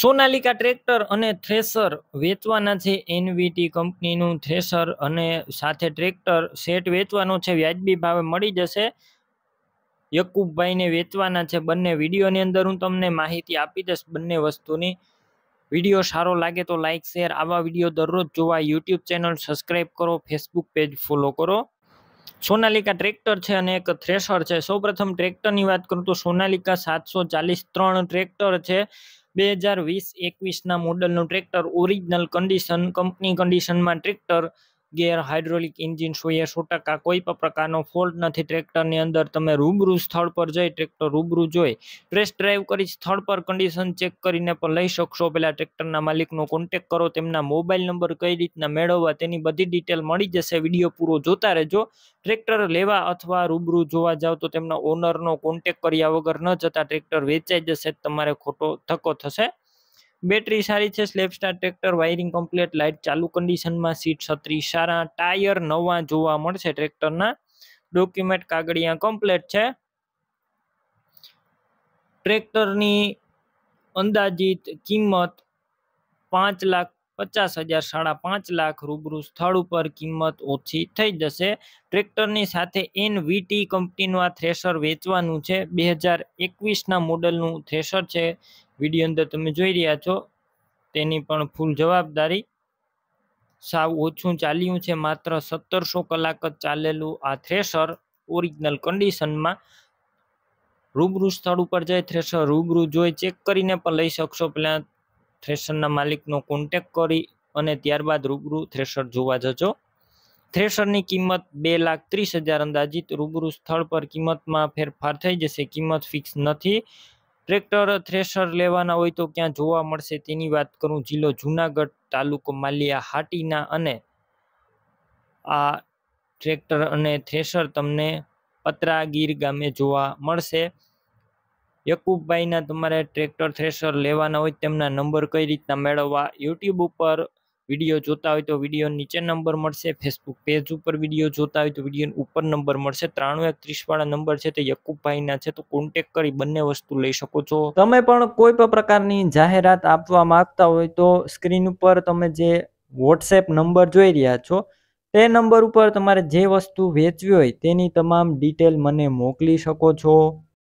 Sonalika tractor અને thresher વેચવાના છે। એનવીટી કંપનીનું થ્રેશર અને સાથે ટ્રેક્ટર સેટ વેચવાનો છે, વ્યાજબી ભાવે મળી જશે। યકુબભાઈને વેચવાના છે બંને। વિડીયોની અંદર હું તમને માહિતી આપી દઈશ બંને વસ્તુની। વિડીયો સારો લાગે તો લાઇક શેર, આવા વિડીયો દરરોજ જોવા યુટ્યુબ ચેનલ સબસ્ક્રાઈબ કરો, ફેસબુક પેજ ફોલો કરો। સોનાલિકા ટ્રેક્ટર છે અને એક થ્રેશર છે। સૌપ્રથમ ટ્રેક્ટરની વાત કરું તો સોનાલિકા 743 ટ્રેક્ટર છે। 2020-21 મોડલનું ટ્રેક્ટર, ઓરિજિનલ કન્ડિશન, કંપની કન્ડિશનમાં ટ્રેક્ટર, ગેર, હાઇડ્રોલિક એન્જિન 100% કોઈ પણ પ્રકારનો ફોલ્ટ નથી ટ્રેક્ટરની અંદર। તમે રૂબરૂ સ્થળ પર જઈ ટ્રેક્ટર રૂબરૂ જોઈ ટેસ્ટ ડ્રાઈવ કરી સ્થળ પર કન્ડિશન ચેક કરીને પણ લઈ શકશો। પહેલા ટ્રેક્ટરના માલિકનો કોન્ટેક્ટ કરો, તેમના મોબાઈલ નંબર કઈ રીતના મેળવવા તેની બધી ડિટેલ મળી જશે। વિડીયો પૂરો જોતા રહેજો। ટ્રેક્ટર લેવા અથવા રૂબરૂ જોવા જાવ તો તેમના ઓનરનો કોન્ટેક્ટ કર્યા વગર ન જતા ટ્રેક્ટર વેચાઈ જશે, તમારે ખોટો ધક્કો થશે। બેટરી સારી છે, સ્લેપ સ્ટાર ટ્રેક્ટર, વાયરિંગ કમ્પ્લીટ, લાઇટ ચાલુ કન્ડિશનમાં, સીટ છત્રી સારા, ટાયર નવા જોવા મળશે ટ્રેક્ટરના, ડોક્યુમેન્ટ કાગળિયા કમ્પ્લીટ છે। ટ્રેક્ટરની અંદાજિત કિંમત 5,50,000, 5.5 લાખ, રૂબરૂ સ્થળ ઉપર કિંમત ઓછી થઈ જશે। ટ્રેક્ટરની સાથે એનવીટી કંપનીનું આ થ્રેશર વેચવાનું છે। 2021 મોડલનું થ્રેશર છે, વિડીયો અંદર તમે જોઈ રહ્યા છો। તેની પણ ફૂલ જવાબદારી, સાવ ઓછું ચાલ્યું છે, માત્ર 1700 કલાક જ ચાલેલું આ થ્રેશર, ઓરિજિનલ કન્ડિશનમાં। રૂબરૂ સ્થળ ઉપર જઈ થ્રેશર રૂબરૂ જોઈ ચેક કરીને પણ લઈ શકશો। પહેલા થ્રેશરના માલિકનો કોન્ટેક્ટ કરી અને ત્યારબાદ રૂબરૂ થ્રેશર જોવા જજો। થ્રેશરની કિંમત 2,30,000 અંદાજિત, રૂબરૂ સ્થળ પર કિંમતમાં ફેરફાર થઈ જશે, કિંમત ફિક્સ નથી। ટ્રેક્ટર થ્રેશર લેવાના હોય તો ક્યાં જોવા મળશે તેની વાત કરું, જિલ્લો જુનાગઢ, તાલુકો માલિયા હાટીના, અને આ ટ્રેક્ટર અને થ્રેશર તમને પતરાગીર ગામે જોવા મળશે। યકુબભાઈના તમારે ટ્રેક્ટર થ્રેશર લેવાના હોય તેમના નંબર કઈ રીતના મેળવવા, યુટ્યુબ ઉપર વિડીયો જોતા હોય તો વિડીયો નીચે નંબર મળશે, ફેસબુક પેજ ઉપર વિડીયો જોતા હોય તો વિડીયો ઉપર નંબર મળશે। 9330 વાળા નંબર છે તે યકુબભાઈના છે, તો કોન્ટેક્ટ કરી બંને વસ્તુ લઈ શકો છો। તમે પણ કોઈ પણ પ્રકારની જાહેરાત આપવા માંગતા હોય તો સ્ક્રીન ઉપર તમે જે વોટ્સએપ નંબર જોઈ રહ્યા છો તે નંબર ઉપર તમારે જે વસ્તુ વેચવી હોય તેની તમામ ડિટેલ મને મોકલી શકો છો।